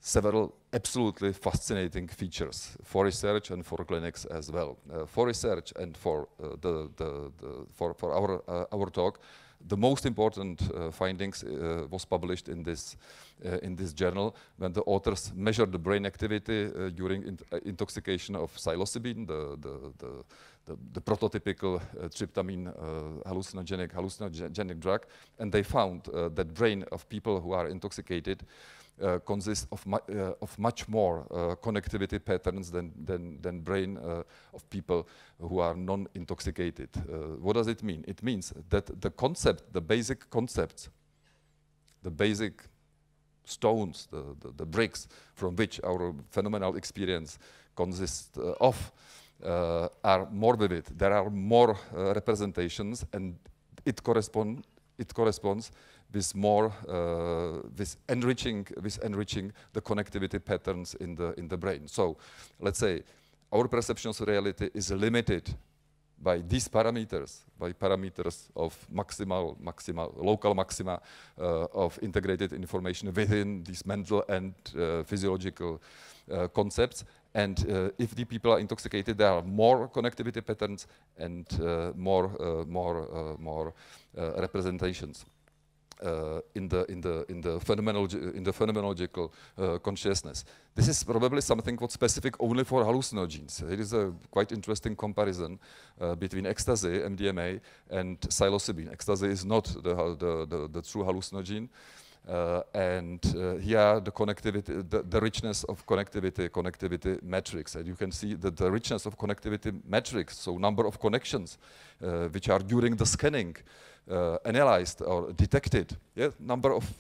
several absolutely fascinating features for research and for clinics as well. Uh, for research and for uh, the, the, the for, for our uh, our talk, the most important uh, findings uh, was published in this uh, in this journal when the authors measured the brain activity uh, during in uh, intoxication of psilocybin, the the the, the, the prototypical uh, tryptamine uh, hallucinogenic hallucinogenic drug, and they found uh, that brain of people who are intoxicated Uh, consists of, mu uh, of much more uh, connectivity patterns than, than, than brain uh, of people who are non-intoxicated. Uh, what does it mean? It means that the concept, the basic concepts, the basic stones, the, the, the bricks from which our phenomenal experience consists uh, of uh, are more vivid. There are more uh, representations, and it, correspond, it corresponds with more, uh, with enriching, with enriching the connectivity patterns in the in the brain. So, let's say our perception of reality is limited by these parameters, by parameters of maximal, maximal, local maxima uh, of integrated information within these mental and uh, physiological uh, concepts. And uh, if the people are intoxicated, there are more connectivity patterns and uh, more, uh, more, uh, more uh, representations. Uh, in the in the in the phenomenology in the phenomenological uh, consciousness. This is probably something what's specific only for hallucinogens. It is a quite interesting comparison uh, between ecstasy, M D M A, and psilocybin. Ecstasy is not the the the, the true hallucinogen, uh, and uh, here the connectivity, the, the richness of connectivity, connectivity metrics, and you can see that the richness of connectivity metrics, so number of connections, uh, which are during the scanning. Uh, analyzed or detected, yeah, number of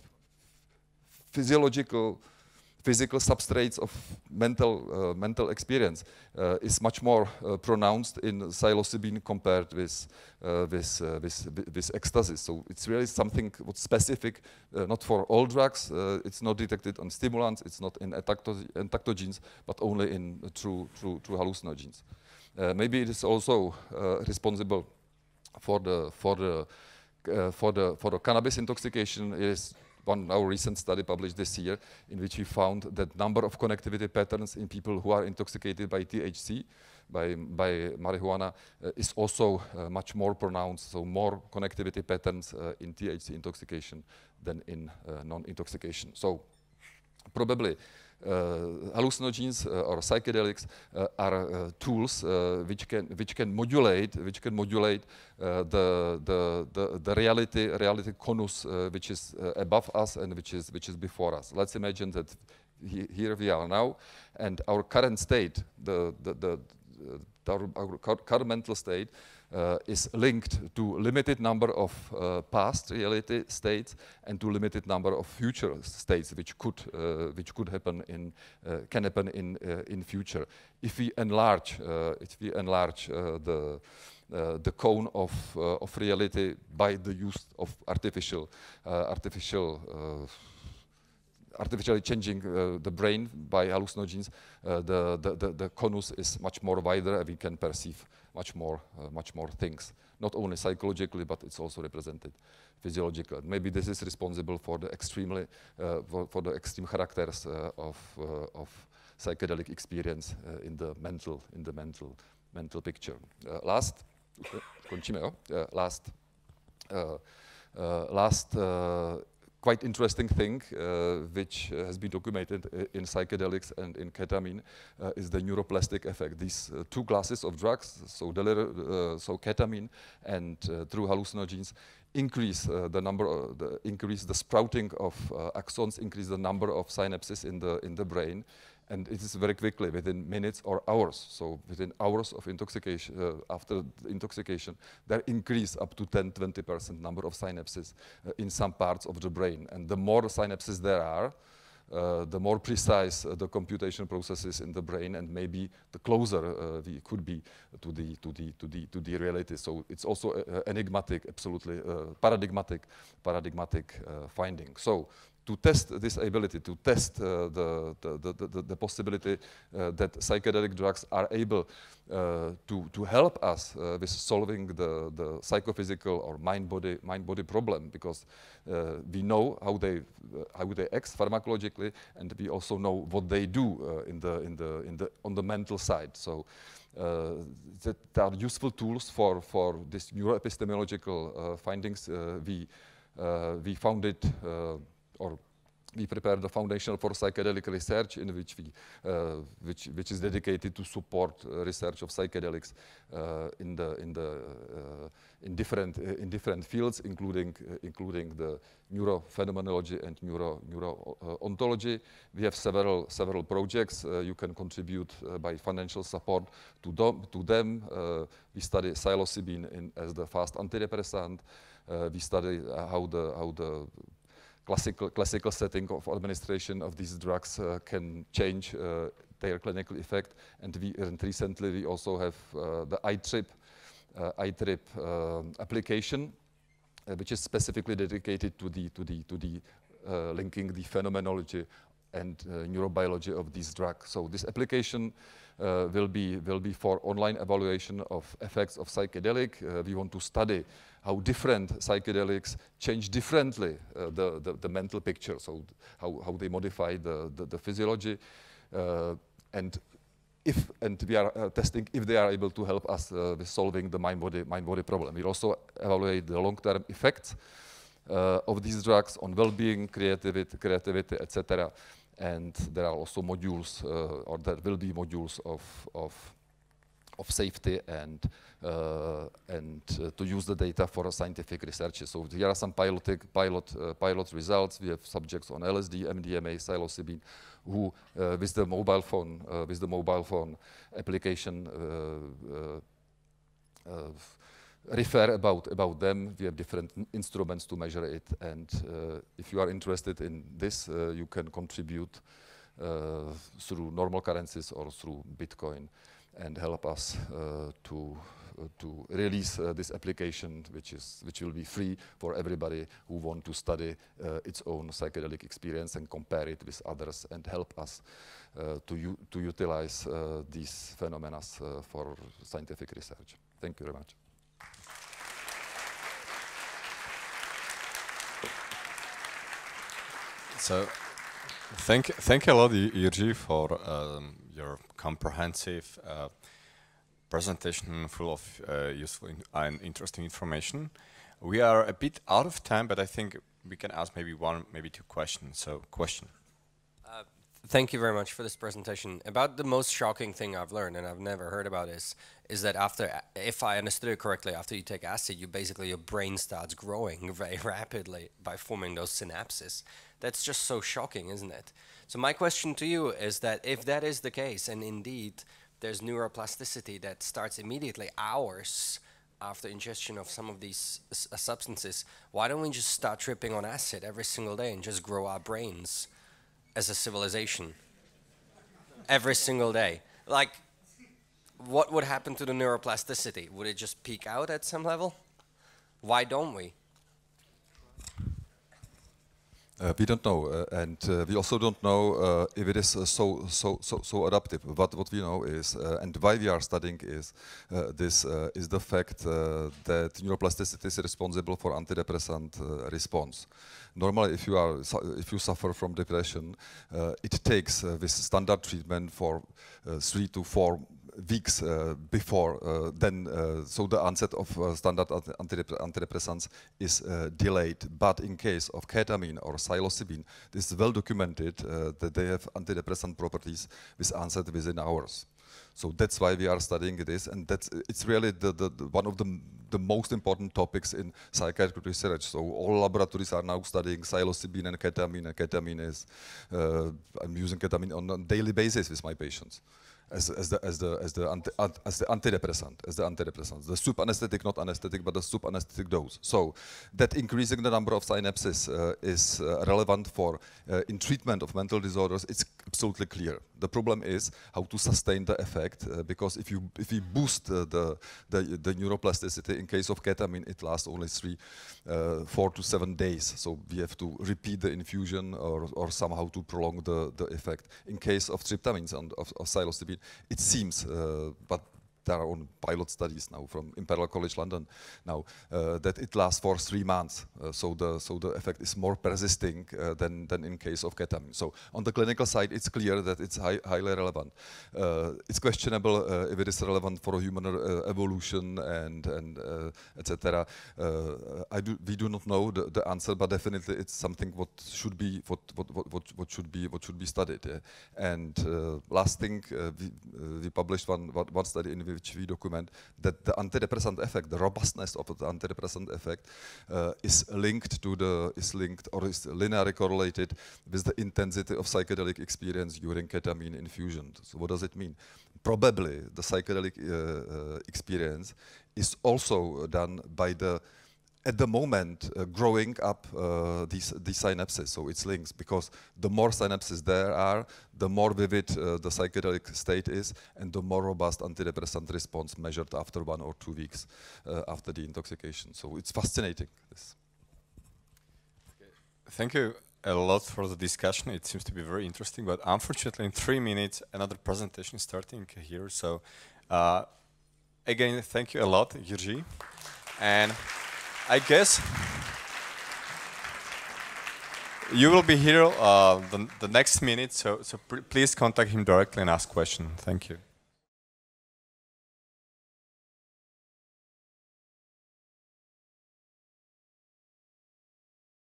physiological, physical substrates of mental uh, mental experience uh, is much more uh, pronounced in psilocybin compared with uh, with, uh, with with ecstasy. So it's really something what's specific, uh, not for all drugs. Uh, it's not detected on stimulants. It's not in entactogens, but only in uh, true true true hallucinogens. Uh, maybe it is also uh, responsible for the for the Uh, for the for the cannabis intoxication. Is one our recent study published this year, in which we found that number of connectivity patterns in people who are intoxicated by T H C, by by marijuana, uh, is also uh, much more pronounced. So more connectivity patterns uh, in T H C intoxication than in uh, non-intoxication. So probably. Uh, hallucinogens uh, or psychedelics uh, are uh, tools uh, which can which can modulate which can modulate uh, the, the the the reality reality conus uh, which is uh, above us and which is which is before us. Let's imagine that he, here we are now, and our current state, the the, the uh, our, our current mental state, uh, is linked to limited number of uh, past reality states and to limited number of future states, which could uh, which could happen in uh, can happen in uh, in future. If we enlarge uh, if we enlarge uh, the uh, the cone of uh, of reality by the use of artificial uh, artificial. Uh, artificially changing uh, the brain by hallucinogens, uh, the, the, the, the conus is much more wider and we can perceive much more, uh, much more things. Not only psychologically, but it's also represented physiologically. Maybe this is responsible for the extremely, uh, for, for the extreme characters uh, of, uh, of psychedelic experience uh, in the mental, in the mental, mental picture. Uh, last, končíme, jo? Uh, last, uh, uh, last uh, quite interesting thing uh, which uh, has been documented in psychedelics and in ketamine uh, is the neuroplastic effect. These uh, two classes of drugs, so, uh, so ketamine and uh, true hallucinogens, increase uh, the number, of the increase the sprouting of uh, axons, increase the number of synapses in the in the brain, and it is very quickly, within minutes or hours. So within hours of intoxication, uh, after intoxication, there increase up to ten to twenty percent number of synapses uh, in some parts of the brain. And the more synapses there are, uh, the more precise uh, the computation processes in the brain, and maybe the closer uh, we could be to the to the to the to the reality. So it's also uh, enigmatic, absolutely uh, paradigmatic, paradigmatic uh, finding. So to test this ability, to test uh, the, the, the, the, the possibility uh, that psychedelic drugs are able uh, to, to help us uh, with solving the, the psychophysical or mind-body mind-body problem, because uh, we know how they uh, how they act pharmacologically, and we also know what they do uh, in the in the in the on the mental side. So uh, that are useful tools for for this neuroepistemological uh, findings. Uh, we uh, we found it. Uh, or we prepare the foundation for psychedelic research, in which we, uh, which which is dedicated to support uh, research of psychedelics uh, in the in the uh, in different uh, in different fields, including uh, including the neurophenomenology and neuro neuro uh, ontology. We have several several projects. Uh, you can contribute uh, by financial support to them. To them, uh, we study psilocybin in, as the fast antidepressant. Uh, we study uh, how the how the Classical, classical setting of administration of these drugs uh, can change uh, their clinical effect, and we and recently we also have uh, the I trip, uh, I trip uh, application, uh, which is specifically dedicated to the to the to the uh, linking the phenomenology and uh, neurobiology of these drugs. So this application uh, will be will be for online evaluation of effects of psychedelic. Uh, we want to study how different psychedelics change differently uh, the, the, the mental picture, so how, how they modify the, the, the physiology, uh, and if and we are uh, testing if they are able to help us uh, with solving the mind-body mind-body problem. We also evaluate the long-term effects uh, of these drugs on well-being, creativity, creativity, et cetera. And there are also modules, uh, or there will be modules of of of safety and uh, and uh, to use the data for scientific research. So here are some pilot pilot uh, pilot results. We have subjects on L S D, M D M A, psilocybin, who uh, with the mobile phone uh, with the mobile phone application uh, uh, uh, refer about about them. We have different instruments to measure it, and uh, if you are interested in this, uh, you can contribute uh, through normal currencies or through Bitcoin, and help us uh, to uh, to release uh, this application, which is which will be free for everybody who want to study uh, its own psychedelic experience and compare it with others, and help us uh, to u to utilize uh, these phenomena uh, for scientific research. Thank you very much. So, thank thank you a lot, Jiří, for um, your comprehensive uh, presentation full of uh, useful in and interesting information. We are a bit out of time, but I think we can ask maybe one, maybe two questions. So, question. Uh, thank you very much for this presentation. About the most shocking thing I've learned, and I've never heard about this, is that after, if I understood it correctly, after you take acid, you basically, your brain starts growing very rapidly by forming those synapses. That's just so shocking, isn't it? So my question to you is that if that is the case, and indeed there's neuroplasticity that starts immediately hours after ingestion of some of these uh, substances, why don't we just start tripping on acid every single day and just grow our brains as a civilization every single day? Like, what would happen to the neuroplasticity? Would it just peak out at some level? Why don't we? Uh, we don't know, uh, and uh, we also don't know uh, if it is uh, so so so so adaptive. But what we know is, uh, and why we are studying is uh, this uh, is the fact uh, that neuroplasticity is responsible for antidepressant uh, response. Normally, if you are if you suffer from depression, uh, it takes uh, this standard treatment for uh, three to four weeks uh, before uh, then uh, so the onset of uh, standard antidep antidepressants is uh, delayed. But in case of ketamine or psilocybin, this is well documented uh, that they have antidepressant properties with onset within hours. So that's why we are studying this, and that's it's really the, the, the one of the the most important topics in psychiatric research. So all laboratories are now studying psilocybin and ketamine. And ketamine is uh, I'm using ketamine on a daily basis with my patients. As, as the as the as the anti, as the antidepressant, as the antidepressant, the subanesthetic, not anesthetic, but the subanesthetic dose. So that increasing the number of synapses uh, is uh, relevant for uh, in treatment of mental disorders. It's absolutely clear The problem is how to sustain the effect, uh, because if you if you boost uh, the, the the neuroplasticity, in case of ketamine, it lasts only three, uh, four to seven days. So we have to repeat the infusion or, or somehow to prolong the, the effect. In case of tryptamines and of, of psilocybin, it seems, uh, but there are on pilot studies now from Imperial College London now uh, that it lasts for three months. Uh, so the so the effect is more persisting uh, than than in case of ketamine. So on the clinical side, it's clear that it's high, highly relevant. Uh, it's questionable uh, if it is relevant for human uh, evolution and and uh, et cetera. Uh, I do we do not know the, the answer, but definitely it's something what should be what what what, what should be what should be studied. Yeah. And uh, last thing, uh, we, uh, we published one one study in which we document that the antidepressant effect, the robustness of the antidepressant effect, uh, is linked to the is linked or is linearly correlated with the intensity of psychedelic experience during ketamine infusion. So what does it mean? Probably the psychedelic uh, uh, experience is also done by the at the moment uh, growing up uh, these these synapses, so it's links, because the more synapses there are, the more vivid uh, the psychedelic state is, and the more robust antidepressant response measured after one or two weeks uh, after the intoxication. So it's fascinating. This. Thank you a lot for the discussion. It seems to be very interesting, but unfortunately, in three minutes, another presentation is starting here. So uh, again, thank you a lot, Jiří, and I guess you will be here uh, the, the next minute, so, so please contact him directly and ask questions. Thank you.